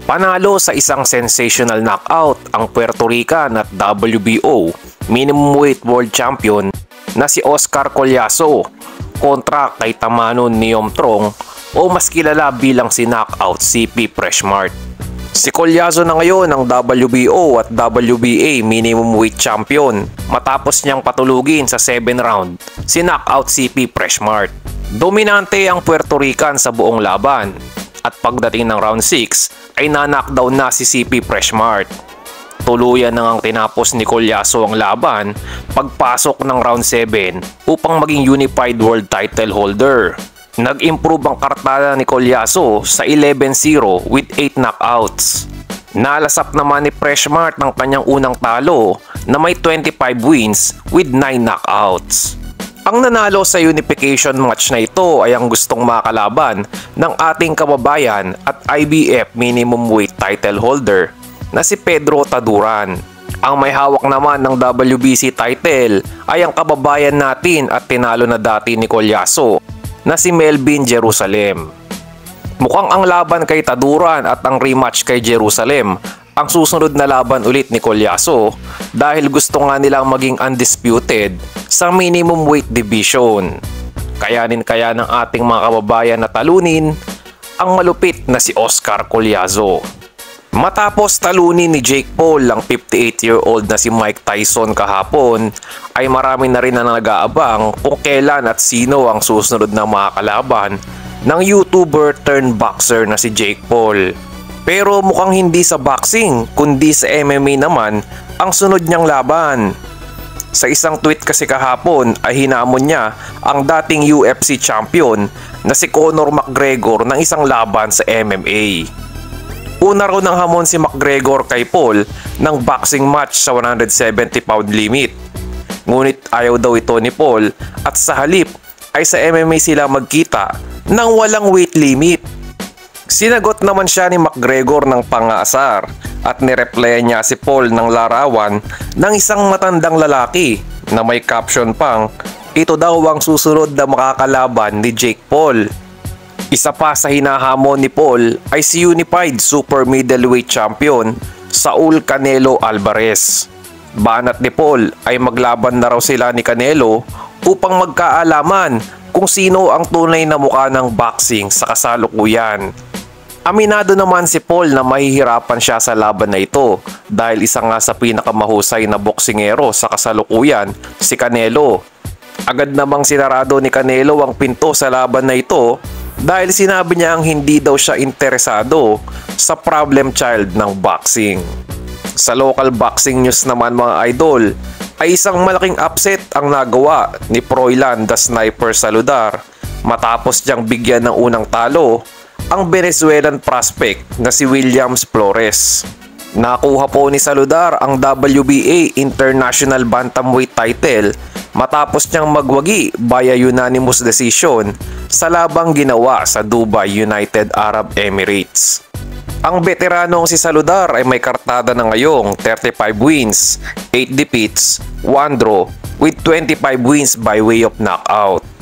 Panalo sa isang sensational knockout ang Puerto Rican at WBO minimum weight world champion na si Oscar Collazo kontra kay Tamano Neomtrong o mas kilala bilang si Knockout CP Freshmart. Si Collazo na ngayon ang WBO at WBA minimum weight champion matapos niyang patulugin sa 7 round si Knockout CP Freshmart. Dominante ang Puerto Rican sa buong laban at pagdating ng round 6 ay na-knockdown na si CP Freshmart. Tuluyan nang tinapos ni Collazo ang laban pagpasok ng round 7 upang maging unified world title holder. Nag-improve ang kartada ni Collazo sa 11-0 with 8 knockouts. Nalasap naman ni Freshmart ng kanyang unang talo na may 25 wins with 9 knockouts. Ang nanalo sa unification match na ito ay ang gustong makalaban ng ating kababayan at IBF minimum weight title holder na si Pedro Taduran. Ang may hawak naman ng WBC title ay ang kababayan natin at tinalo na dati ni Collazo na si Melvin Jerusalem. Mukhang ang laban kay Taduran at ang rematch kay Jerusalem ang susunod na laban ulit ni Collazo dahil gusto nga nilang maging undisputed sa minimum weight division. Kayanin kaya ng ating mga kababayan na talunin ang malupit na si Oscar Collazo. Matapos talunin ni Jake Paul ang 58-year-old na si Mike Tyson kahapon, ay marami na rin na nag-aabang kung kailan at sino ang susunod na mga kalaban ng YouTuber turned boxer na si Jake Paul. Pero mukhang hindi sa boxing kundi sa MMA naman ang sunod niyang laban. Sa isang tweet kasi kahapon ay hinamon niya ang dating UFC champion na si Conor McGregor ng isang laban sa MMA. Una raw ng hamon si McGregor kay Paul ng boxing match sa 170-pound limit. Ngunit ayaw daw ito ni Paul at sa halip ay sa MMA sila magkita ng walang weight limit. Sinagot naman siya ni McGregor ng pang-aasar at nireplyan niya si Paul ng larawan ng isang matandang lalaki na may caption pang, "Ito daw ang susunod na makakalaban ni Jake Paul." Isa pa sa hinahamon ni Paul ay si Unified Super Middleweight Champion Saul Canelo Alvarez. Banat ni Paul ay maglaban na raw sila ni Canelo upang magkaalaman kung sino ang tunay na mukha ng boxing sa kasalukuyan. Aminado naman si Paul na mahihirapan siya sa laban na ito dahil isa nga sa pinakamahusay na boksingero sa kasalukuyan, si Canelo. Agad namang sinarado ni Canelo ang pinto sa laban na ito dahil sinabi niya ang hindi daw siya interesado sa problem child ng boxing. Sa local boxing news naman mga idol, ay isang malaking upset ang nagawa ni Froilan the Sniper Saludar matapos niyang bigyan ng unang talo ang Venezuelan prospect na si Williams Flores. Nakuha po ni Saludar ang WBA International Bantamweight title matapos niyang magwagi via unanimous decision sa labang ginawa sa Dubai, United Arab Emirates. Ang veteranong si Saludar ay may kartada na ngayong 35 wins, 8 defeats, 1 draw with 25 wins by way of knockout.